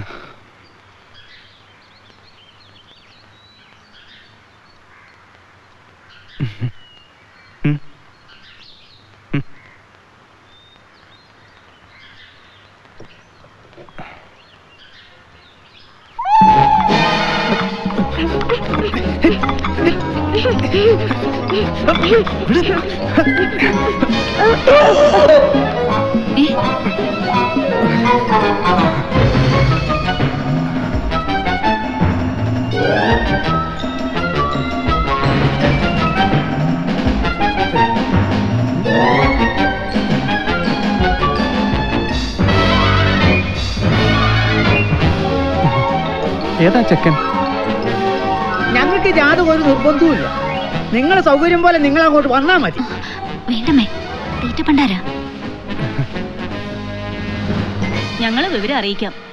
ഏതാ ചെക്കൻ? ഞങ്ങൾക്ക് യാതൊരു ഒരു നിർബന്ധവുമില്ല. നിങ്ങളെ സൗകര്യം പോലെ നിങ്ങൾ അങ്ങോട്ട് വന്നാൽ മതി. വേണ്ടമേ, തീറ്റ പണ്ടാരാ. ഞങ്ങള് വിവരം അറിയിക്കാം.